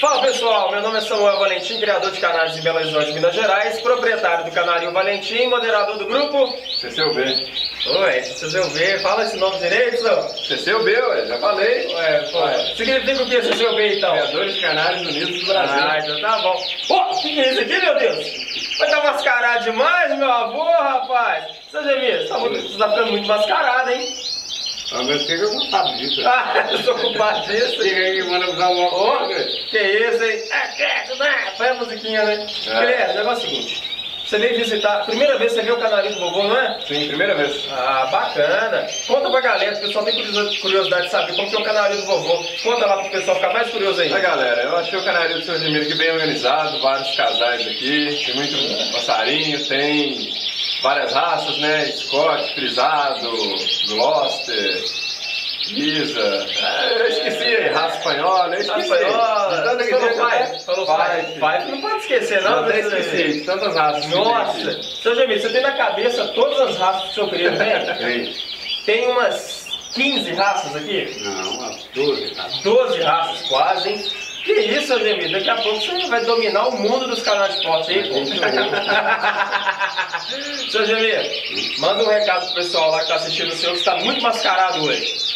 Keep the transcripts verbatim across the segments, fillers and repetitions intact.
Fala pessoal, meu nome é Samuel Valentim, criador de canais de Belo Horizonte, Minas Gerais, proprietário do Canarinho Valentim, moderador do grupo C C U B. Oi, C C U B, fala esse nome direito, senhor? C C U B, ué, já falei. Ué, pô, ué. Significa o que C C U B então? Criadores de Canários Unidos do Brasil. Ah, então tá bom. Pô, o que é isso aqui, meu Deus? Vai estar mascarado demais, meu avô, rapaz. Seu Gemir, você tá, muito, você tá ficando muito mascarado, hein? Ah, mas o que eu culpado disso? Ah, eu sou culpado disso. Chega aí, manda usar uma coisa. Que isso, hein? Ah, quieto, né? Põe a musiquinha, né? É. Guilherme, o negócio é o seguinte. Você veio visitar, primeira vez que você viu o Canarinho do Vovô, não é? Sim, primeira vez. Ah, bacana. Conta pra galera, o pessoal tem curiosidade de saber como que é o Canarinho do Vovô. Conta lá pro pessoal ficar mais curioso ainda. Oi, galera, eu achei o Canarinho do seu Gemiro aqui bem organizado, vários casais aqui, tem muito passarinho, tem várias raças, né? Scott, frisado, Gloucester, Lisa, ah, eu esqueci, raça espanhola, eu esqueci. Espanhola, De tanta que falou tem, pai, falou pai. Five. Pai, não pode esquecer não. Eu até Você- esqueci, de tantas raças. que tem Nossa, aqui. seu Gemir, você tem na cabeça todas as raças que o seu querido tem? Tem. Tem umas quinze raças aqui? Não, umas doze, cara. doze raças quase, hein? Que isso, seu Gemir? Daqui a pouco você vai dominar o mundo dos canais de esporte aí, pô. Seu Gemir, manda um recado pro pessoal lá que tá assistindo o seu, que está muito mascarado hoje.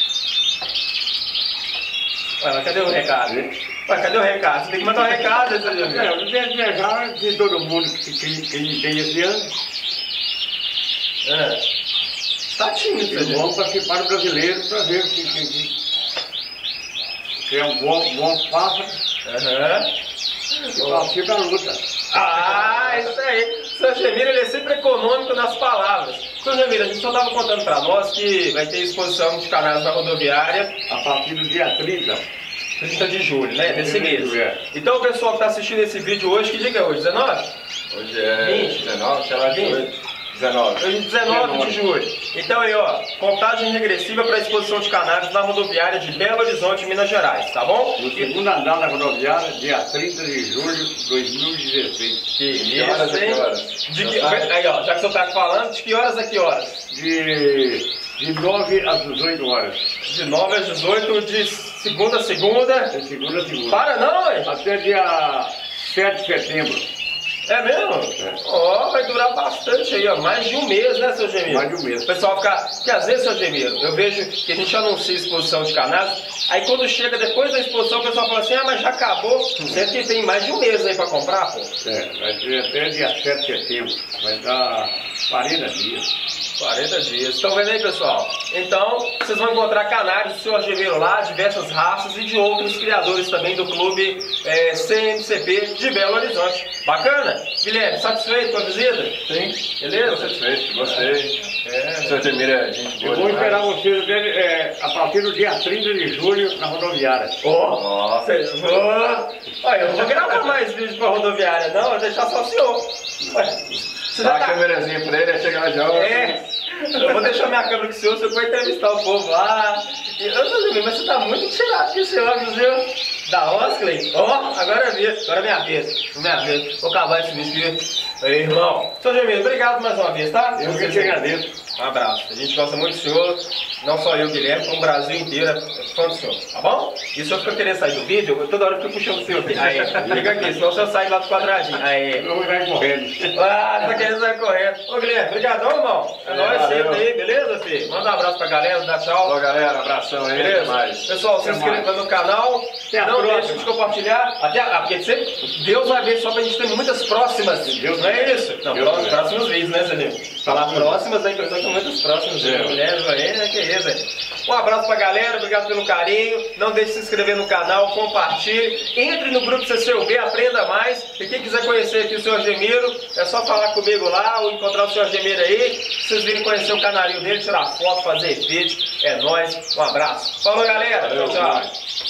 Ué, mas cadê o recado? Ué, cadê o recado? Você tem que mandar um recado, seu Gemir. É, eu quero desejar de todo mundo que, que, que a gente tem esse ano. É. Tá tímido, seu E Gemir. vamos participar do brasileiro para ver que, que, que, que é um bom, bom passo Aham. e participa da luta. Ah, isso aí. Seu Gemir, ele é sempre econômico nas palavras. Seu Gemir, a gente só estava contando para nós que vai ter exposição de canais na rodoviária A partir do dia trinta. trinta de julho, né? Desse mês. É. Então o pessoal que está assistindo esse vídeo hoje, que dia que é hoje? dezenove? Hoje é vinte. dezenove, sei lá, dezoito. dezenove. Hoje é dezenove de julho. Então aí, ó, contagem regressiva para a exposição de cannabis na rodoviária de Belo Horizonte, Minas Gerais, tá bom? No segundo andar da rodoviária, dia trinta de julho de dois mil e dezesseis. Que Que horas isso, a que hein? horas? De que... Aí, ó, já que você tá falando, de que horas a que horas? De, de nove às dezoito horas. De nove às dezoito, de segunda a segunda. De segunda a segunda. Para não, hein? Até dia sete de setembro. É mesmo? É. Ó, vai durar bastante aí, ó. Mais de um mês, né, seu Gemiro? Mais de um mês. O pessoal fica... Porque às vezes, seu Gemiro, eu vejo que a gente anuncia exposição de cannabis, aí quando chega depois da exposição, o pessoal fala assim, ah, mas já acabou. Sendo que tem mais de um mês aí pra comprar, pô. É, vai ser até dia sete de setembro. Vai dar quarenta dias. quarenta dias. Estão vendo aí, pessoal? Então, vocês vão encontrar canários do senhor Gemiro lá, diversas raças e de outros criadores também do clube é, C M C P de Belo Horizonte. Bacana? Guilherme, satisfeito com a visita? Sim. Beleza? Tô satisfeito, gostei. É, O senhor Gemiro é gente boa Eu vou demais. esperar vocês até, é, a partir do dia trinta de julho na rodoviária. Ó, Nossa. Olha, eu não vou gravar mais vídeo pra rodoviária, não, vou deixar só o senhor. Ué, você já Dá a tá... câmerazinha pra ele, aí chega lá já. ó. É, eu vou deixar minha câmera com o senhor, você vai entrevistar o povo lá. E, eu não sei, mas você tá muito tirado com esse óculos, viu? Da Osley. Ó, agora é minha, agora é minha vez. Minha vez. Vou acabar esse vídeo aqui. Aí, irmão. Seu Gemiro, obrigado mais uma vez, tá? Eu que te agradeço. Um abraço. A gente gosta muito do senhor. Não só eu, Guilherme, como o Brasil inteiro é fã do senhor, tá bom? E se o senhor fica querendo sair do vídeo, eu toda hora eu fico puxando o senhor aqui. Aí, liga aqui, senão o senhor sai lá do quadradinho. Aí. Não vai correndo. Ah, tá querendo sair correndo. Ô, Guilherme, obrigadão, irmão. É, É, nóis valeu. sempre aí, beleza, filho? Manda um abraço pra galera, dá tchau. Falou, galera, abração aí, até Beleza? mais. Pessoal, se Até inscreva no canal. Até a Não próxima. deixe de compartilhar. Até a... ah, porque sempre Deus vai ver só pra gente ter muitas próximas. Deus não é quiser. isso? Não, Deus pró- quiser. próximos vídeos, né, Zanil? Falar próximas, dá a impressão que são muitas próximas. É. Mulheres, é, que isso, hein? Um abraço pra galera, obrigado pelo carinho. Não deixe de se inscrever no canal, compartilhe. Entre no grupo C C U B, aprenda mais. E quem quiser conhecer aqui o senhor Gemiro, é só falar comigo lá ou encontrar o senhor Gemiro aí. Vocês virem conhecer o canarinho dele, tirar foto, fazer vídeo. É nóis. Um abraço. Falou, galera. Valeu, Tchau, tchau. demais.